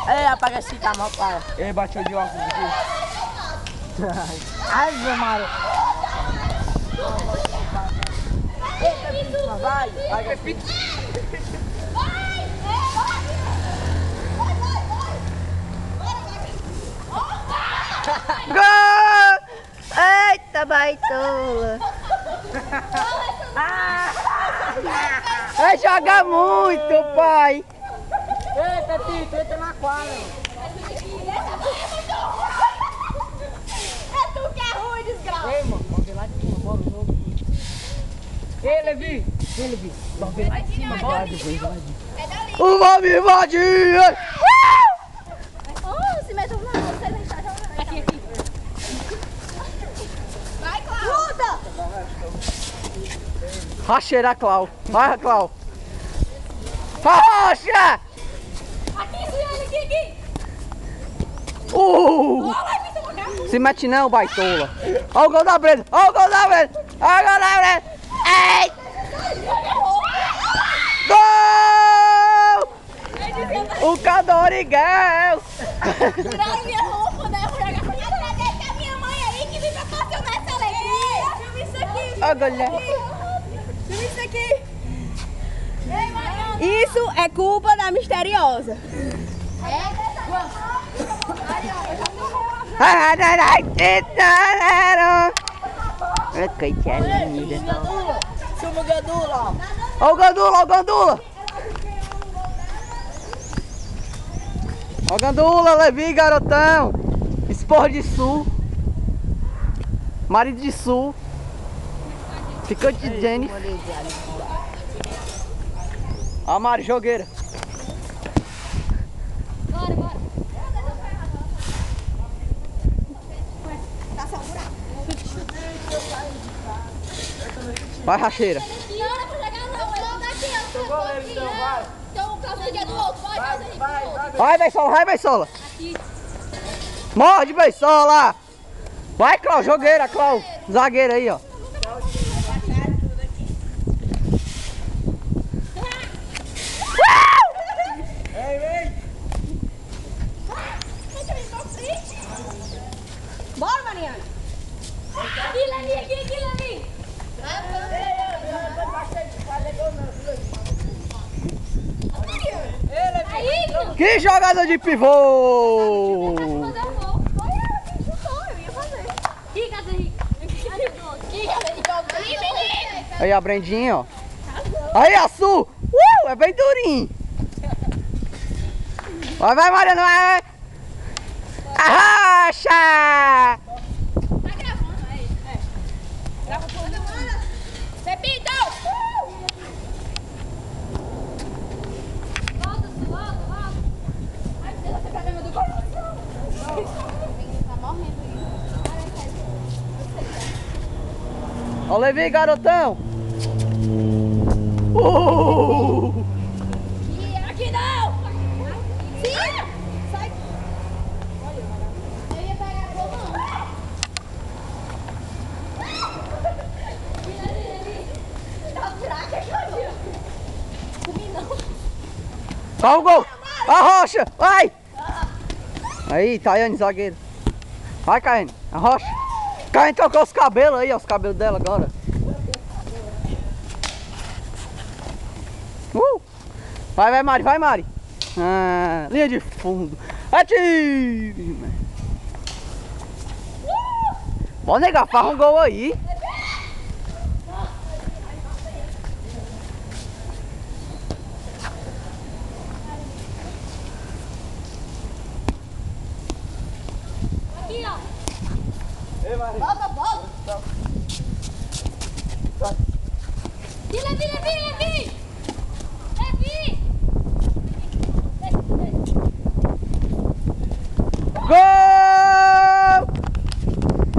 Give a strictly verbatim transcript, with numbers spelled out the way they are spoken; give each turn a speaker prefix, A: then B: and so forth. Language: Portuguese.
A: Ei, apaga esse camão, pai.
B: Ei, bateu de óculos aqui.
A: Ai, meu Mário. Eita, vítima, vai. Vai, vai.
C: Gol! Eita, baitola! Vai jogar muito, pai!
A: Eita, Tito, entra na quadra.
D: É tu que é ruim, desgraça.
A: Ei, mano, vamos ver lá de cima, bora o jogo. Ei, Levi. Ei, Levi. Vamos ver lá de cima, bora.
D: É dali.
C: O nome invadir!
D: Oh, se metam na mão, vocês estão jogando. Aqui, aqui. Vai, Cláudio. Luta.
C: Racheira, Clau. Vai, Clau. Racha!
D: Aqui, Ciane, aqui, aqui.
C: Uh!
D: Oh, vai vir tomar cá.
C: Se mete não, baitola. Olha o gol da Brenda. Olha o gol da Brenda. Olha o gol da Brenda. Ei! Gol! O Cadoriguel!
D: Tiraram minha roupa, né? Eu vou jogar com minha tradeira, que a minha mãe aí que me proporcionou essa alegria. Filma isso aqui.
C: Olha o goleiro.
D: Filma isso aqui. Isso é culpa da misteriosa.
C: Olha que coitada linda.
A: Chama o Gandula.
C: Olha o Gandula, olha o Gandula. Olha o Gandula, Levi, garotão. Esporte de Sul. Marido de Sul. Ficante de Jennifer. A Mari Jogueira.
D: Bora, bora.
C: Vai, Racheira.
D: Não, não é pra jogar não, eu vou daqui, eu
A: Tô goleiro, então, vai.
D: Então o Calcinha é do outro, vai,
A: Vai,
D: vai,
A: vai, vai.
C: Vai, Beisola, vai, Beisola.
D: Aqui.
C: Morde, Beisola. Vai, Clau, Jogueira, Clau. Zagueiro aí, ó.
A: Vem, vem.
D: Bora, Mariana. Aqui, Levi, aqui, aqui, Levi. Aí, filho.
C: Que jogador de pivô!
D: Fazer o gol. Olha, que chutou, eu ia fazer. Aqui, Casa Rica. Aqui, Casa Rica. Aqui, menino.
C: Aí a Brendinha, ó. Aí a Su! Uh, é bem durinho. Vai, vai, Mariana, vai, vai. Arrocha!
D: Tá gravando, aí. É. Grava tudo. Pepito! Volta, Su, volta, volta. Ai, Deus, você pega meu do coração. Tá morrendo aí.
C: Ó, o Levi, garotão. Uh!
D: Aqui não! Sim! Sai! Eu ia pegar a tua mão. Dá um buraco aqui, ó. Comi não.
C: Ó o gol! Arrocha! Vai! Aí, Tayane, zagueiro. Vai, Caiane, arrocha. Caiane trocou os cabelos aí, ó, os cabelos dela agora. Uh! Vai, vai, Mari, vai, Mari. Ah, linha de fundo. Atire! Pode negar, faz um gol aí.
D: Aqui, ó.
A: Ei, Maria.
D: Volta, volta. Levi, Levi, Levi!